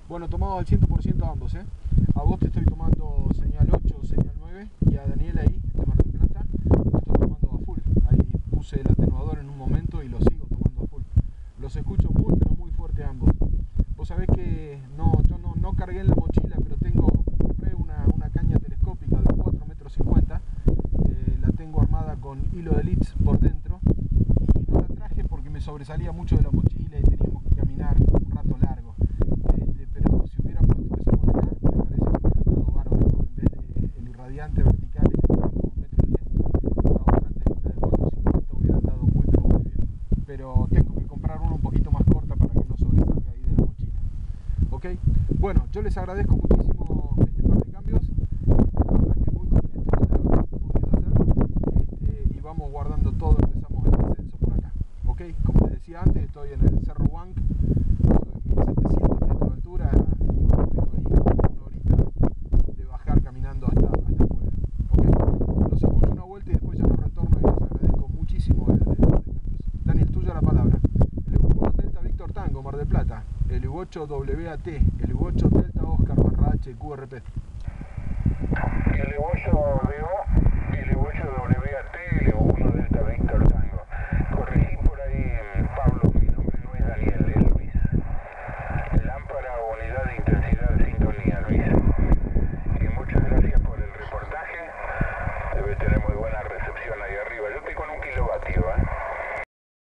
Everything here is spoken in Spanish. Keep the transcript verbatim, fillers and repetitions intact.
Bueno, tomados al cien por ciento ambos, ¿eh? A vos te estoy tomando señal ocho, señal nueve, y a Daniel ahí, de Mar del Plata, lo estoy tomando a full. Ahí puse el atenuador en un momento y lo sigo tomando a full. Los escucho muy, pero muy fuerte ambos. Vos sabés que no, yo no, no cargué en la mochila, pero tengo, compré una, una caña telescópica de cuatro metros cincuenta. Eh, la tengo armada con hilo de leads por dentro y no la traje porque me sobresalía mucho de la mochila y teníamos que caminar un rato largo. Este, pero si hubiera puesto eso por acá, me parece que hubiera andado bárbaro. En vez del irradiante vertical este que tengo un metro diez, la otra antenita de cuatro cincuenta hubiera andado muy pero muy bien. Pero tengo que comprar una un poquito más corta para que no sobresalga ahí de la mochila. ¿Ok? Bueno, yo les agradezco muchísimo este par de cambios. Este, la verdad que muy contento de haberlo podido hacer. Este, y vamos guardando todo, empezamos el descenso por acá. ¿Ok? Como les decía antes, estoy en el Cerro Wank, mil setecientos metros de altura, y bueno, tengo ahí una horita de bajar caminando hasta, hasta afuera. ¿Ok? Los escucho una vuelta y después ya no retorno y les agradezco muchísimo el, el par de cambios. Daniel, tuya la palabra. El lu uno Delta Víctor Tango, Mar del Plata. El lu ocho W A T, el lu ocho Delta Oscar barra H Q R P. El lu ocho D O y el lu ocho W